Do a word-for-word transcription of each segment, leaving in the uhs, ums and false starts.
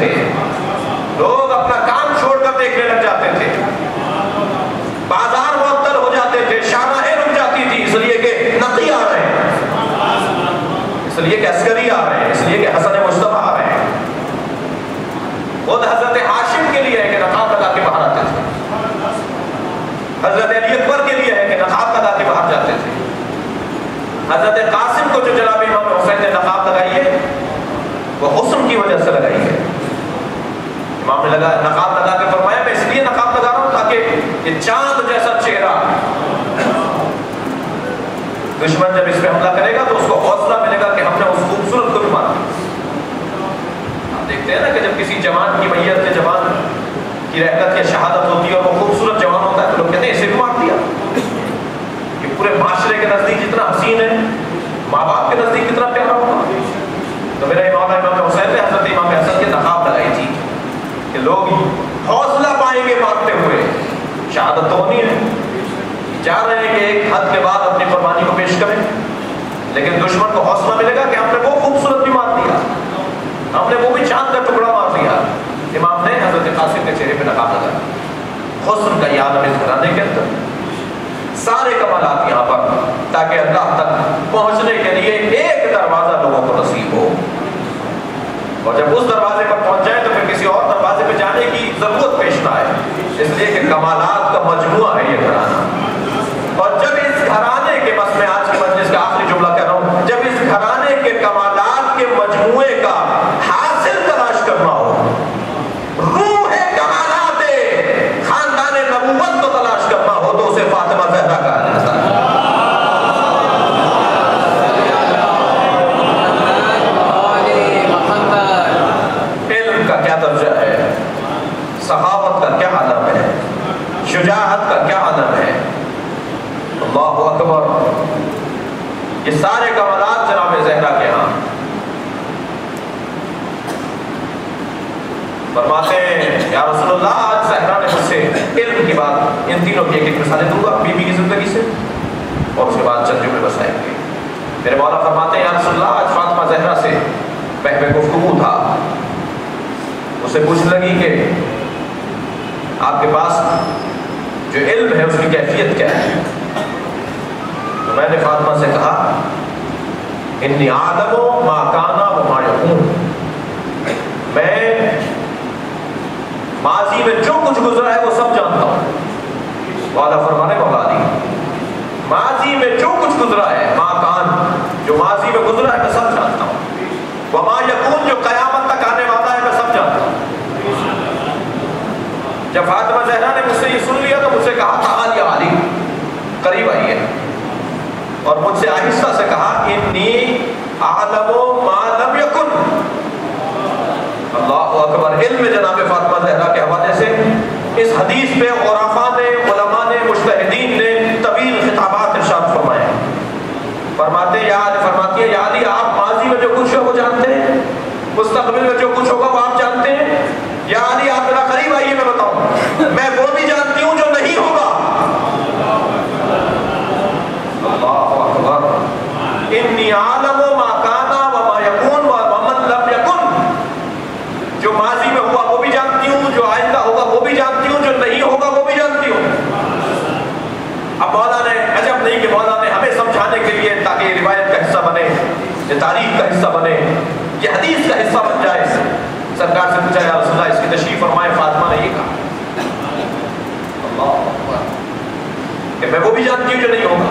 تھے، لوگ اپنا کام چھوڑ کر دیکھنے لگ جاتے تھے، بازار معطل ہو جاتے تھے، شاہراہیں رک جاتی تھی، اس لیے کہ نقی آ رہے ہیں، اس لیے کہ عسکری آ رہے ہیں، اس لیے کہ حسن مصطفیٰ آ رہے ہیں۔ خود حضرت ہاشم کے لیے ہے کہ نقاب لگا کے باہر آتے تھے، حضرت علی اکبر کے لیے ہے کہ نقاب لگا کے باہر جاتے تھے، حضرت قاسم کو جو جناب امام حسین نے نقاب لگائی ہے وہ حسن کی وجہ سے لگائی ہے۔ امام نے لگا نقاب لگا کے فرمایا میں اس لیے نقاب لگا رہا ہوں تاکہ یہ چاند جیسا چہرہ دشمن جب اس پہ حملہ کرے گا تو اس کو حوصلہ ملے گا کہ ہم نے اس خوبصورت کو بھی مار دیا۔ آپ دیکھتے ہیں نا کہ جب کسی جوان کی میت جوان کی رحلت یا شہادت ہوتی ہے اور وہ خوبصورت جوان ہوتا ہے تو لوگ کہتے ہیں اسے بھی مار دیا۔ کہ پورے معاشرے کے نزدیک جتنا حسین ہے ماں باپ کے نزدیک کتنا پیارا ہوگا۔ تو میرا امام امام حسین نے حضرت امام حسن کی نقاب لگائی تھی کہ لوگ حوصلہ پائیں گے مارتے ہوئے، شہادت تو ہونی ہے، جا رہے ہیں کہ ایک حد کے بعد اپنی قربانی کو پیش کریں، لیکن دشمن کو حوصلہ ملے گا کہ ہم نے وہ خوبصورت بھی مار دیا، ہم نے وہ بھی چاند کا ٹکڑا مار دیا۔ امام نے حضرت قاسم کے چہرے پہ نقاب لگا، حسن کا یہ عالم اس گھرانے کے اندر، سارے کمالات یہاں پر، تاکہ اللہ تک پہنچنے کے لیے ایک دروازہ لوگوں کو نصیب ہو، اور جب اس دروازے پر پہنچ جائے تو پھر کسی اور دروازے پہ جانے کی ضرورت پیش نہ آئے، اس لیے کہ کمالات کا مجموعہ ہے یہ گھرانہ۔ اور جب اس گھرانے کے، بس میں آج کی مجلس کا آخری جملہ کہہ رہا ہوں، جب اس گھرانے کے کمالات کے مجموعے کا حاصل تلاش کرنا ہو، روح کمالات خاندان نبوت کو تلاش کرنا ہو، تو اسے فاطمہ زہرا کہا جاتا ہے۔ علم کا کیا درجہ ہے، سخاوت کا کیا عالم ہے، شجاعت کا کیا عالم ہے، اللہ اکبر، یہ سارے کمالات جناب زہرا کے ہاں۔ فرماتے ہیں یا رسول اللہ آج زہرا نے مجھ سے علم کی بات، ان تینوں کی ایک ایک مثالیں دوں گا بی بی کی زندگی سے، اور اس کے بعد چند جملے بسائیں گے۔ میرے مولا فرماتے ہیں یا رسول اللہ آج فاطمہ زہرا سے بہبہ گفتگو تھا، اس سے پوچھنے لگی کہ آپ کے پاس جو علم ہے اس کی کیفیت کیا ہے؟ تو میں نے فاطمہ سے کہا انی اعلم ما کان و ما یکون، میں ماضی میں جو کچھ گزرا ہے وہ سب جانتا ہوں۔ وعدہ فرمانے مولا علی، ماضی میں جو کچھ گزرا ہے، ما کان جو ماضی میں گزرا ہے میں سب جانتا ہوں، وما یکون جو قیامت تک آنے والا ہے میں سب جانتا ہوں۔ جب فاطمہ زہرا نے مجھ سے یہ سن لیا تو مجھ سے کہا تعال یا علی، قریب آئیے، اور مجھ سے آہستہ سے کہا انی اعلم ما لم یکن۔ اللہ اکبر، علم جناب فاطمہ زہرا کے حوالے سے اس حدیث پہ عرفاء نے، علماء نے، مجتہدین نے طویل خطابات ارشاد فرمائے۔ فرماتے یا علی، فرماتی ہے یا علی آپ ماضی میں جو کچھ ہے وہ جانتے ہیں، مستقبل میں جو کچھ ہوگا وہ آپ جانتے ہیں، یا علی آپ میرا قریب آئیے میں بتاؤں، میں وہ بھی جانتی ہوں جو نہیں ہوگا۔ اللہ اکبر، انی اعلم ما کان و ما یکون و من لم یکن، جو ماضی میں ہوا وہ بھی جانتی ہوں، جو آئندہ ہوگا وہ بھی جانتی ہوں، جو نہیں ہوگا وہ بھی جانتی ہوں۔ اب مولا نے عجب نہیں کہ مولا نے ہمیں سمجھانے کے لیے، تاکہ یہ روایت کا حصہ بنے، یہ تاریخ کا حصہ بنے، یہ حدیث کا حصہ بن جائے، سرکار سے پوچھا یا رسول اللہ اس کی تشریف فرمائے، فاطمہ نے یہ کہا اللہ اکبر کہ میں وہ بھی جانتی ہوں جو نہیں ہوگا۔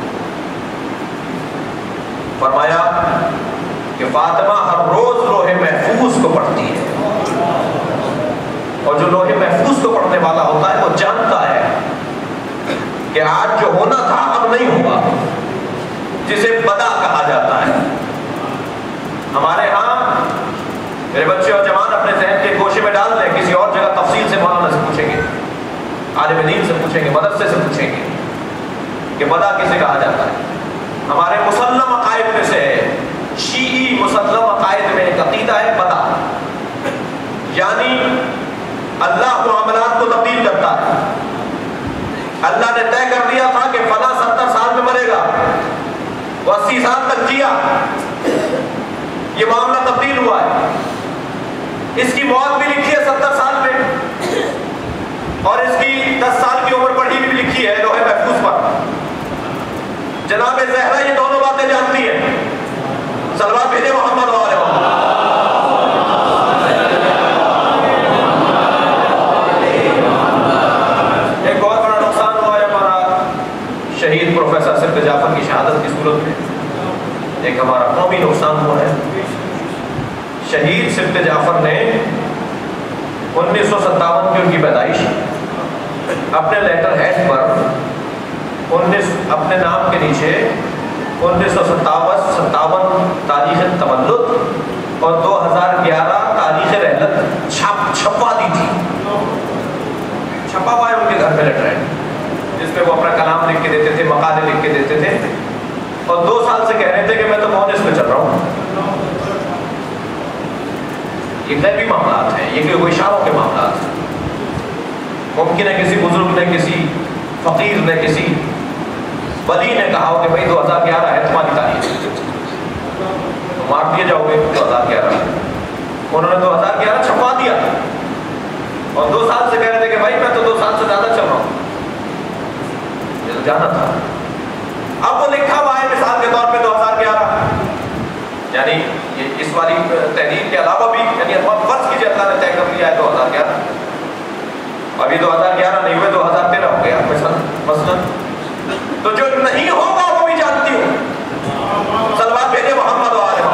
فرمایا کہ فاطمہ ہر روز لوح محفوظ کو پڑھتی ہے، اور جو لوح محفوظ کو پڑھنے والا ہوتا ہے وہ جانتا ہے کہ آج جو ہونا تھا اب نہیں ہوگا، جسے بدا کہا جاتا ہے۔ ہمارے ہاں میرے بچے اور جوان اپنے ذہن کے گوشے میں ڈال دیں، کسی اور جگہ تفصیل سے مولانا سے پوچھیں گے، عالم دین سے پوچھیں گے، مدرسے سے پوچھیں گے کہ بدا کسے کہا جاتا ہے۔ ہمارے مسلم عقائد میں سے ہے، شیعی مسلم عقائد میں ایک عقیدہ ہے بدا، یعنی اللہ معاملات کو تبدیل کرتا ہے۔ اللہ نے طے کر دیا تھا کہ فلاں ستر سال میں مرے گا، وہ اسی سال تک جیا، یہ معاملہ تبدیل ہوا ہے۔ اس کی موت بھی لکھی ہے ستر سال میں، اور اس کی دس سال کی عمر پڑھی بھی لکھی ہے لوح محفوظ پر۔ جناب زہرا یہ دونوں باتیں جانتی ہیں۔ صلوات بھیجے محمد و آل محمد۔ ایک اور بڑا نقصان ہوا ہے ہمارا شہید پروفیسر سرد جعفر کی شہادت کی صورت میں، ایک ہمارا قومی نقصان ہوا ہے۔ شہید سرد جعفر نے انیس سو ستاون کی ان کی پیدائش اپنے لیٹر ہیڈ پر انیس اپنے نام کے نیچے انیس سو ستاون ستاون تاریخ تولد اور دو ہزار گیارہ تاریخ رحلت چھپ چھپا دی تھی۔ چھپا ہوا ہے ان کے گھر پہ لیٹر ہیڈ جس پہ وہ اپنا کلام لکھ کے دیتے تھے، مقالے لکھ کے دیتے تھے، اور دو سال سے کہہ رہے تھے کہ میں تو مونس پہ چل رہا ہوں۔ یہ غیبی معاملات ہیں، یہ کوئی اشاروں کے معاملات ہیں۔ ممکن ہے کسی بزرگ نے، کسی فقیر نے، کسی ولی نے کہا ہو کہ بھائی دو ہزار گیارہ ہے تمہاری تاریخ، تو مار دیے جاؤ گے دو ہزار گیارہ۔ انہوں نے دو ہزار گیارہ چھپوا دیا اور دو سال سے کہہ رہے تھے کہ بھائی میں تو دو سال سے زیادہ چل رہا ہوں، یہ تو جانا تھا۔ اب وہ لکھا ہوا ہے مثال کے طور پہ دو ہزار گیارہ، یعنی یہ اس والی تحریر کے علاوہ بھی، یعنی فرض کیجیے اللہ نے طے کر لیا ہے دو ہزار گیارہ، ابھی دو ہزار گیارہ نہیں ہوئے، دو ہزار تیرہ ہو گیا مثلاً، تو جو نہیں ہوگا وہ بھی جانتی ہوں۔ صلوات بھیجے محمد و آل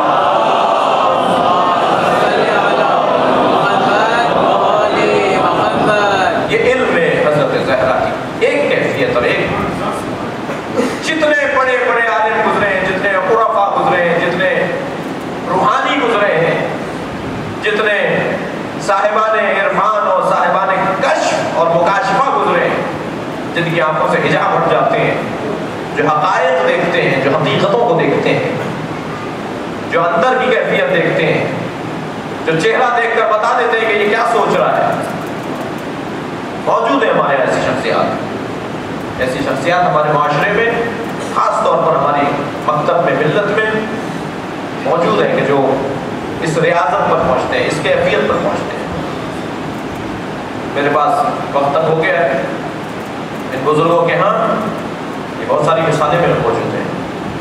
محمد۔ یہ علم ہے حضرت زہرا کی ایک کیفیت، اور ایک جتنے بڑے بڑے عالم گزرے ہیں، جتنے عرفاء گزرے ہیں، جتنے روحانی گزرے ہیں، جتنے صاحبان عرفان اور صاحبان کشف اور مکاشفہ گزرے ہیں، جن کی آنکھوں سے حجاب ہٹ جاتے ہیں، جو حقائق دیکھتے ہیں، جو حقیقتوں کو دیکھتے ہیں، جو اندر کی کیفیت دیکھتے ہیں، جو چہرہ دیکھ کر بتا دیتے ہیں کہ یہ کیا سوچ رہا ہے، موجود ہیں ہمارے ایسی شخصیات۔ ایسی شخصیات ہمارے معاشرے میں، خاص طور پر ہماری مکتب میں، ملت میں موجود ہیں کہ جو اس ریاضت پر پہنچتے ہیں، اس کیفیت پر پہنچتے ہیں۔ میرے پاس وقت ہو گیا ہے، ان بزرگوں کے ہاں یہ بہت ساری مثالیں میرے موجود ہیں۔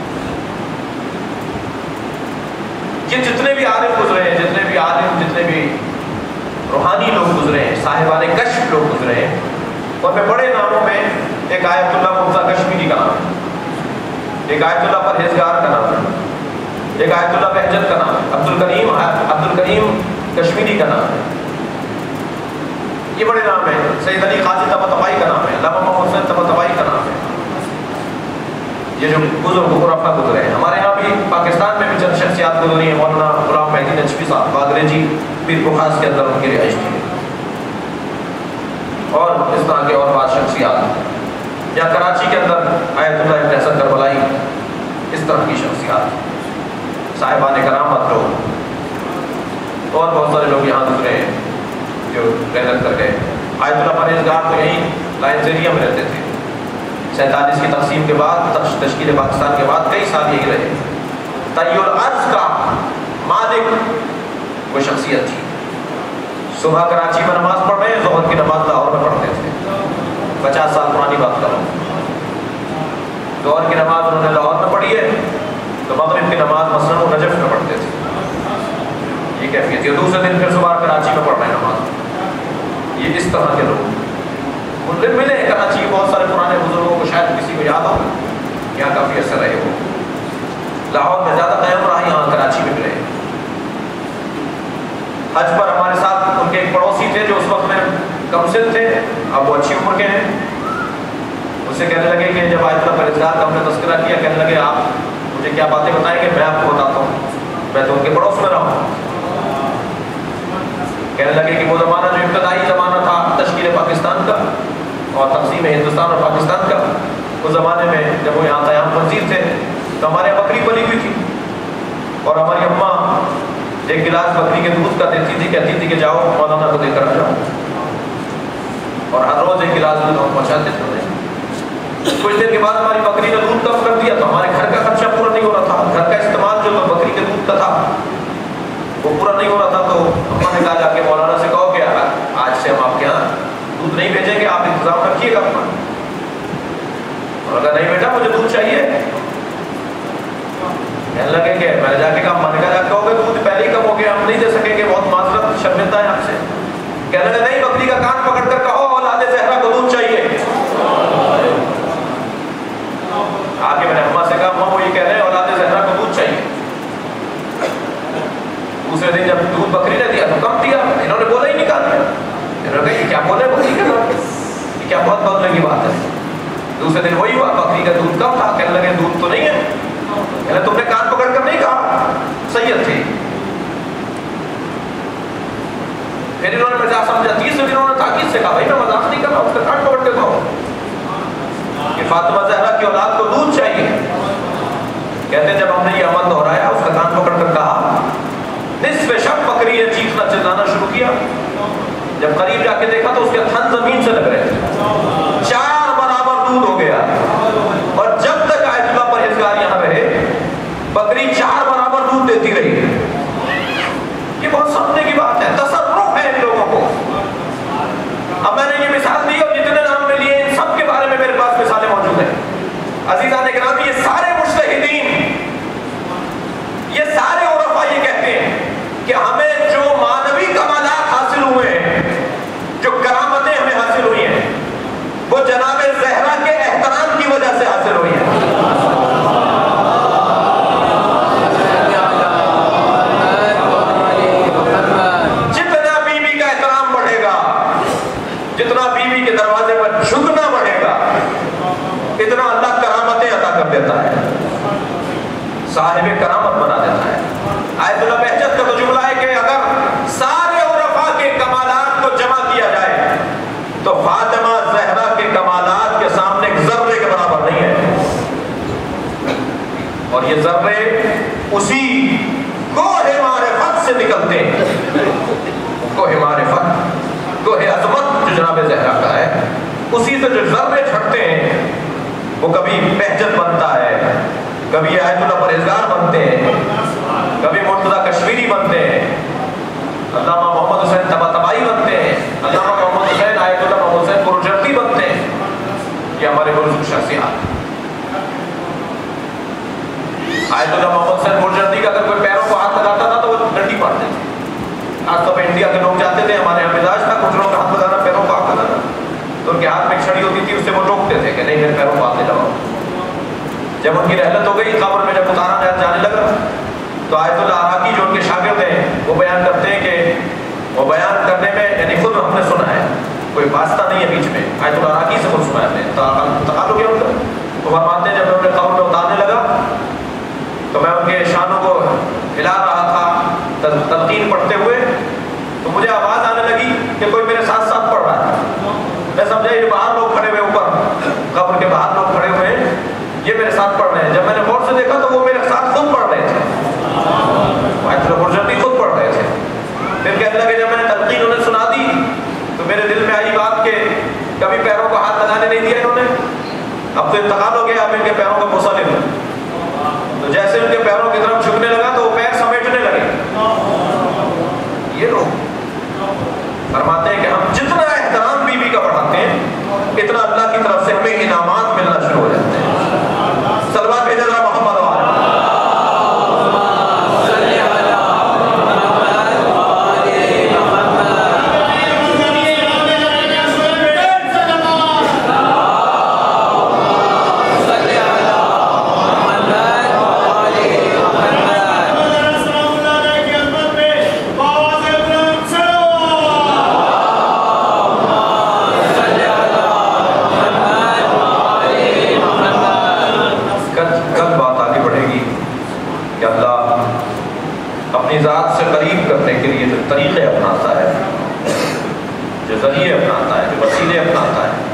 یہ جتنے بھی عالم گزرے ہیں، جتنے بھی عالم، جتنے بھی روحانی لوگ گزرے ہیں، صاحبان کشف لوگ گزرے ہیں، اور میں بڑے ناموں میں ایک آیت اللہ مرزا کشمیری کا نام ہے، ایک آیت اللہ پرہیزگار کا نام ہے، ایک آیت اللہ بہجت کا نام ہے، عبد الکریم عبد الکریم کشمیری کا نام ہے، یہ بڑے نام ہیں۔ سید علی قاضی طباطبائی کا نام ہے، علامہ حسین طباطبائی کا نام ہے۔ یہ جو بزرگ عرفاء گزرے ہیں، ہمارے یہاں بھی پاکستان میں بھی چند شخصیات گزری ہیں۔ مولانا غلام مہدی نجفی صاحب باگرے جی پیر بخاص کے اندر ان کی رہائش تھی، اور اس طرح کے اور بعض شخصیات، یا کراچی کے اندر آیت اللہ ابن حسن کربلائی، اس طرح کی شخصیات، صاحبان کرامت لوگ، اور بہت سارے لوگ یہاں گزرے ہیں جو محنت کر گئے۔ آیت اللہ پرہیزگار تو یہیں لائن زیریہ میں رہتے تھے، سینتالیس کی تقسیم کے بعد، تشکیل پاکستان کے بعد کئی سال یہی رہے۔ طی الارض کا مالک وہ شخصیت تھی۔ صبح کراچی میں نماز پڑھ رہے ہیں، ظہر کی نماز لاہور میں پڑھتے تھے، پچاس سال پرانی بات کر رہا ہوں۔ ظہر کی نماز انہوں نے لاہور میں پڑھی ہے، تو مغرب کی نماز مثلاً وہ نجف میں پڑھتے تھے۔ یہ کیفیت تھی، دوسرے دن پھر صبح کراچی میں پڑھ رہے ہیں نماز۔ یہ اس طرح کے لوگ ان دن ملے ہیں کراچی کے بہت سارے پرانے بزرگوں کو، شاید کسی کو یاد ہو، یہاں کافی عرصہ رہے ہو، لاہور میں زیادہ قائم رہا، یہاں کراچی میں ملے۔ حج پر ہمارے ساتھ ان کے ایک پڑوسی تھے جو اس وقت میں کم سن تھے، اب وہ اچھی عمر کے ہیں۔ اس سے کہنے لگے کہ جب آیت اللہ پرہیزگار کا ہم نے تذکرہ کیا، کہنے لگے آپ مجھے کیا باتیں بتائیں گے؟ میں آپ کو بتاتا ہوں، میں تو ان کے پڑوس میں رہا ہوں۔ کہنے لگے کہ وہ زمانہ جو ابتدائی زمانہ تھا تشکیل پاکستان کا اور تقسیم ہندوستان اور پاکستان کا، اس زمانے میں جب وہ یہاں قیام پذیر تھے تو ہمارے یہاں بکری پلی ہوئی تھی، اور ہماری اماں ایک گلاس بکری کے دودھ کا دیتی تھی، کہتی تھی کہ جاؤ مولانا کو دے کر آ جاؤ، اور ہر روز ایک گلاس دودھ ہم پہنچاتے تھے۔ کچھ دیر کے بعد ہماری بکری نے دودھ کم کر دیا، تو ہمارے گھر کا خرچہ پورا نہیں ہو رہا تھا، گھر کا استعمال جو بکری کے دودھ کا تھا وہ پورا منتظر نہیں ہو رہا تھا تو اما نے کہا جا کے مولانا سے کہو کہ آج سے ہم آپ کے یہاں دودھ نہیں بھیجیں گے, آپ انتظام رکھیے گا اپنا. اور اگر نہیں بیٹا مجھے دودھ چاہیے, کہنے لگے کہ میں نے جا کے کہا, اما نے کہا جا کہو گے دودھ پہلے ہی کم ہو گیا, ہم نہیں دے سکیں گے, بہت معذرت شرمندہ ہے آپ سے. کہنے لگے نہیں, بکری کا کان پکڑ کر کہو اولاد زہرا کو دودھ چاہیے. آگے میں نے اما سے کہا, اما وہ یہ کہہ رہے ہیں اولاد زہرا کو دودھ چاہیے. دوسرے دن جب دودھ بکری نے دیا تو کم دیا, انہوں نے بولا ہی نہیں کہا. انہوں نے کہا یہ کیا بولے بکری کا نام, یہ کیا بہت بدلنے کی بات ہے. دوسرے دن وہی ہوا, بکری کا دودھ کم تھا. کہنے لگے دودھ تو نہیں ہے. کہنے تم نے کان پکڑ کر نہیں کہا, سید تھے. پھر انہوں نے مزاق سمجھا, تیسرے دن انہوں نے تاکید سے کہا بھائی میں مزاق نہیں کر رہا, اس کا کان پکڑ کے کہو کہ فاطمہ زہرا کی اولاد کو دودھ چاہیے. کہتے ہیں جب ہم نے یہ عمل دہرایا, اس کا کان پکڑ کر کہا, نصف شب بکری نے چیخنا چلانا شروع کیا. جب قریب جا کے دیکھا تو اس کے تھن زمین سے لگ رہے تھے, چار برابر دودھ ہو گیا. اور جب تک آیت اللہ پرہیزگار یہاں رہے, بکری چار برابر دودھ دیتی رہی. یہ بہت سمجھنے کی بات ہے, تصرف ہے ان لوگوں کو. اب میں نے یہ مثال دی اور جتنے نام میں لیے ان سب کے بارے میں میرے پاس مثالیں موجود ہیں. عزیزان اکرام, یہ سارے مجتہدین, یہ سارے عرفاء یہ کہتے ہیں کہ ہمیں جو معنوی کمالات حاصل ہوئے ہیں, جو کرامتیں ہمیں حاصل ہوئی ہیں, وہ جناب زہرا کے احترام کی وجہ سے حاصل ہوئی ہیں. جتنا بیوی کا احترام بڑھے گا, جتنا بیوی کے دروازے پر جھکنا بڑھے گا, اتنا اللہ کرامتیں عطا کر دیتا ہے, صاحب کرامت بنا دیتا ہے. آیت اللہ بہجت کا تو جملہ ہے کہ اگر سارے عرفاء کے کمالات کو جمع کیا جائے تو فاطمہ زہرا کے کمالات کے سامنے ایک ذرے کے برابر نہیں ہے. اور یہ ذرے اسی کوہ معرفت سے نکلتے ہیں. کوہ معرفت, کوہ عظمت جو جناب زہرا کا ہے, اسی سے جو ذرے چھٹتے ہیں وہ کبھی بہجت بنتا ہے, کبھی آیت اللہ پرہیزگار بنتے ہیں, کبھی مرتضی کشمیری بنتے ہیں, علامہ محمد حسین طباطبائی بنتے ہیں, علامہ محمد حسین آیت اللہ محمد حسین برجردی بنتے ہیں. یہ ہمارے بزرگ شخصیات. آیت اللہ محمد حسین برجردی کا اگر کوئی پیروں کو ہاتھ لگاتا تھا تو وہ ڈنڈی مارتے تھے. آج تو انڈیا کے لوگ جاتے تھے, ہمارے یہاں مزاج تھا کچھ لوگ کا ہاتھ لگانا, پیروں کو ہاتھ لگانا, تو ان کے ہاتھ میں ایک چھڑی ہوتی تھی, اس سے وہ روکتے تھے کہ نہیں میرے پیروں کو ہاتھ نہیں لگاؤ. جب ان کی رحلت ہو گئی, قبر میں جب اتارا جانے لگا, تو آیت اللہ عراقی جو ان کے شاگرد ہیں وہ بیان کرتے ہیں کہ وہ بیان کرنے میں یعنی خود ہم نے سنا ہے, کوئی واسطہ نہیں ہے بیچ میں, آیت اللہ عراقی سے خود سنا ہے, انتقال ہو گیا ان کا. وہ فرماتے ہیں جب میں انہیں قبر میں اتارنے لگا تو میں ان کے شانوں کو ہلا رہا تھا تلقین پڑھتے ہوئے, تو مجھے آواز آنے لگی کہ کوئی میرے ساتھ ساتھ پڑھ رہا ہے. میں سمجھا یہ باہر لوگ کھڑے ہوئے, اوپر قبر کے باہر لوگ کھڑے ہوئے ہیں, یہ میرے ساتھ پڑھ رہے ہیں. جب میں نے غور سے دیکھا تو وہ میرے ساتھ خود پڑھ رہے تھے, برجردی خود پڑھ رہے تھے. پھر کہنے لگے جب میں نے تلقین انہیں سنا دی تو میرے دل میں آئی بات کہ کبھی پیروں کو ہاتھ لگانے نہیں دیا انہوں نے, اب تو انتقال ہو گیا, اب ان کے پیروں کا بوسہ لے لو. تو جیسے ان کے پیروں کی طرف جھکنے لگا تو وہ پیر سمیٹنے لگے. یہ لوگ فرماتے ہیں کہ ہم جتنا احترام بیوی کا بڑھاتے ہیں, اتنا اللہ کی طرف سے ہمیں انعامات ملنا شروع ہو جاتے ہیں. صلوات بھیجا ذرا محمد وآلہ. ذات سے قریب کرنے کے لیے جو طریقے اپناتا ہے, جو ذریعے اپناتا ہے, جو وسیلے اپناتا ہے,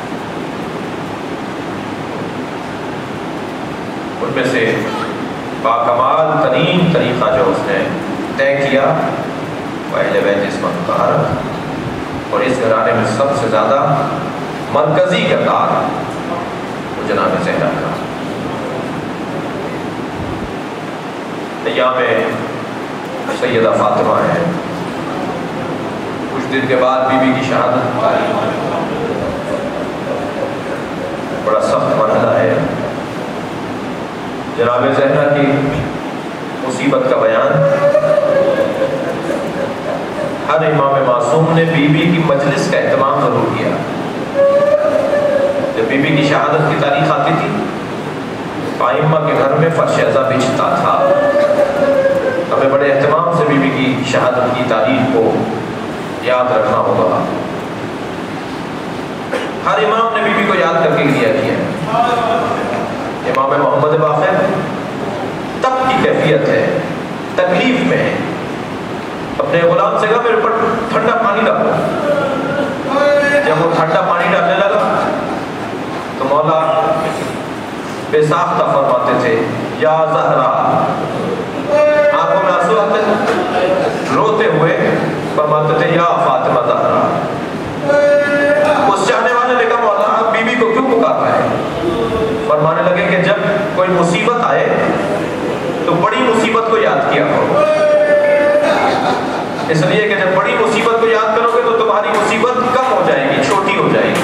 ان میں سے باکمال ترین طریقہ جو اس نے طے کیا وہ اہل بیت عصمت مطہرہ, اور اس گھرانے میں سب سے زیادہ مرکزی کردار وہ جناب زہرا کا. ایام सैयदा फातिमा है। कुछ दिन के बाद बीबी की शहादत आई। बड़ा सख्त मरहला है। जनाब ज़हरा की मुसीबत का बयान। हर इमाम मासूम ने बीबी की मजलिस का एहतमाम जरूर किया। जब बीबी की शहादत की तारीख आती थी, आइम्मा के घर में फर्श-ए-अज़ा बिछता था। हमें बड़े एहतमाम से बीबी की शहादत की तारीख को याद रखना होगा। हर इमाम ने बीबी को याद करके दिया किया। इमाम मोहम्मद बाक़िर तब की कैफियत है, तकलीफ में है। अपने गुलाम से कहा मेरे ऊपर ठंडा पानी डालो। जब वो ठंडा पानी डालने लगा तो मौला बेसाख्ता फरमाते थे, या ज़हरा, आंखों में आंसू आते थे, रोते हुए फरमाते थे, या फातिमा ज़हरा। उस चाहने वाले ने कहा मौला आप बीबी को क्यों पुकार रहे हैं? फरमाने लगे कि जब कोई मुसीबत आए तो बड़ी मुसीबत को याद किया करो। इसलिए कि जब बड़ी मुसीबत को याद करोगे तो तुम्हारी मुसीबत कम हो जाएगी, छोटी हो जाएगी।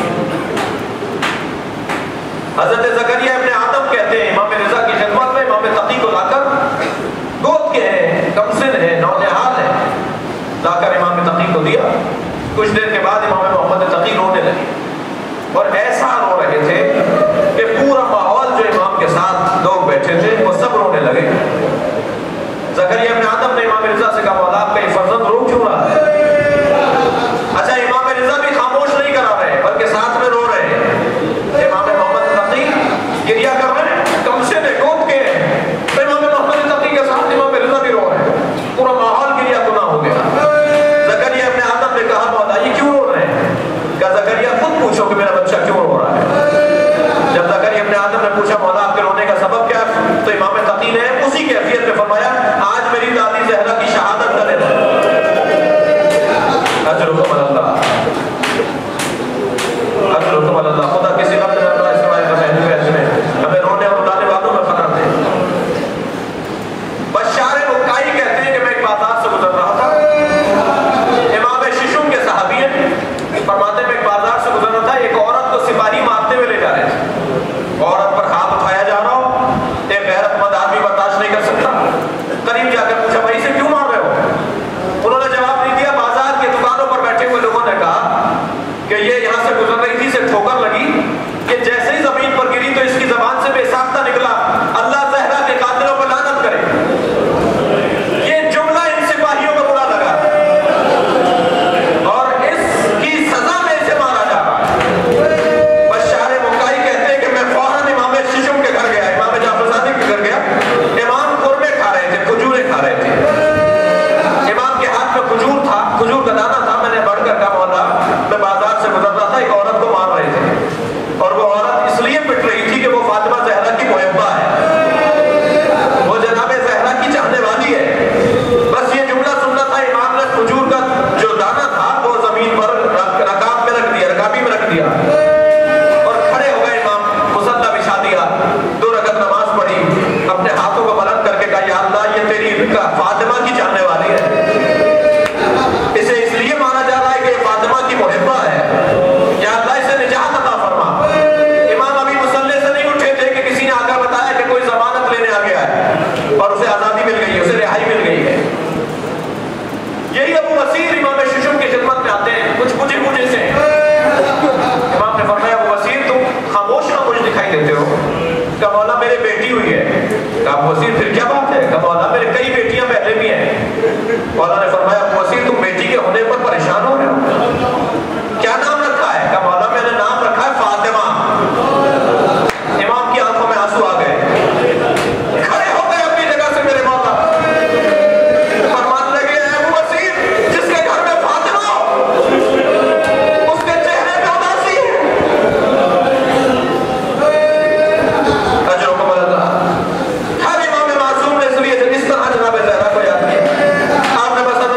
हज़रत ज़करिया इब्ने आदम कहते हैं इमाम रिज़ा की खिदमत में, इमाम तकी को लाकर गोद के हैं, कमसिन है, नौनिहाल है, लाकर इमाम तकी को दिया। कुछ देर के बाद इमाम मोहम्मद तकी रोने लगे और ऐसा रो रहे थे कि पूरा माहौल जो इमाम के साथ लोग बैठे थे वो सब रोने लगे। ज़करिया इब्ने आदम ने इमाम रिज़ा से कहा मौला आपका ये फर्जंद रो क्यों रहा है? अच्छा, इमाम रिज़ा भी खामोश नहीं करा रहे बल्कि साथ में रो रहे हैं। इमाम मोहम्मद तकी गिरिया कर रहे हैं, कमसे ने गोद के तो इमाम मोहम्मद तकी के साथ इमाम रिज़ा भी रो रहे हैं। पूरा माहौल गिरिया गुना हो गया। ज़करिया इब्ने आदम ने कहा मौला ये क्यों रो रहे हैं? कहा ज़करिया खुद पूछो कि मेरा बच्चा क्यों रो रहा है। जब ज़करिया इब्ने आदम ने पूछा मौला आपके रोने का सबब क्या है, तो इमाम तकी ने उसी कैफियत में फरमाया आज मेरी दादी ज़हरा की शहादत का दिन है। अजरुकुम अल्लाह, अजरुकुम अल्लाह। खुदा किसी वक्त हमें रोने और रुलाने वालों में फर्क है। बशार मुक्काई कहते हैं कि मैं एक बाजार से गुजर रहा था। इमाम शिशुम के सहाबी हैं, फरमाते में एक बाजार से गुजर रहा था, एक औरत को सिपाही मारते हुए ले जा रहे थे। औरत पर हाथ उठाया जा रहा हो, एक गैरतमंद आदमी बर्दाश्त नहीं कर सकता। करीब जाकर पूछा भाई इसे क्यों मार रहे हो? उन्होंने जवाब नहीं दिया। बाजार की दुकानों पर बैठे हुए लोगों ने कहा कि ये यहाँ से गुजर रही थी, इसे ठोकर लगी, कि जैसे ही जमीन पर गिरी तो इसकी जबान से बेसाख्ता निकला, अल्लाह ज़हरा के कातिलों पर लानत करे। ये जुमला इन सिपाहियों को बुरा लगा और इसकी सजा में इसे मारा जा रहा है। बशार मुक्काई कहते हैं कि मैं फौरन इमाम शिशुम के घर गया, इमाम जाफरज़ादी के घर गया। इमाम कुरमे खा रहे थे, खजूरें खा रहे थे। इमाम के हाथ में खजूर था, खजूर का दाना था। मैंने बढ़कर कहा मौला मैं बाजार से गुजर रहा था, एक औरत को मार रहे थे और वो औरत इसलिए पिट रही थी कि वो फातिमा ज़हरा की मुहब्बा है, वो जनाब ज़हरा की चाहने वाली है। बस ये जुमला सुनना था। इमाम ने खजूर का जो दाना था वो जमीन पर रकाब में रख दिया, रकाबी में रख दिया और खड़े हो गए। इमाम मुसल्ला बिछा दिया, दो रकअत नमाज पढ़ी, अपने हाथों को बुलंद करके कहा या अल्लाह ये तेरी फातिमा की चाहने वाली है। इसे इसलिए माना जा रहा है कि फातिमा की मुहब्बा है। या अल्लाह इसे निजात अता फरमा। इमाम अभी मुसल्ले से नहीं उठे थे कि किसी ने आकर बताया कि कोई जमानत लेने आ गया है और उसे आज़ादी मिल गई है, उसे रिहाई मिल गई है। यही अबू वसीर इमाम शिशुम की खिदमत में आते हैं, कुछ मुझे मुझे से इमाम ने फरमाया अबू वसीर तुम खामोश ना मुझे दिखाई देते हो। कहा मौला मेरी बेटी हुई है। कहा अबू वसीर फिर क्या बात है? कहा मौला मेरे कई बेटियां पहले भी हैं। मौला ने फरमाया अबू वसीर तुम बेटी के होने पर परेशान हो रहे हो, क्या नाम रखा है? कहा मौला मैंने नाम रखा है फातिमा। इमाम की आंखों में आंसू आ गए, खड़े हो गए अपनी जगह से मेरे मौला। फरमाने लगे अबू वसीर जिसके घर में फातिमा हो उसके चेहरे पे उदासी है। अजरुकुम अल्लाह। हर इमाम मासूम ने इसलिए इस तरह जनाब ज़हरा को याद किया। आपने बस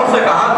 से कहा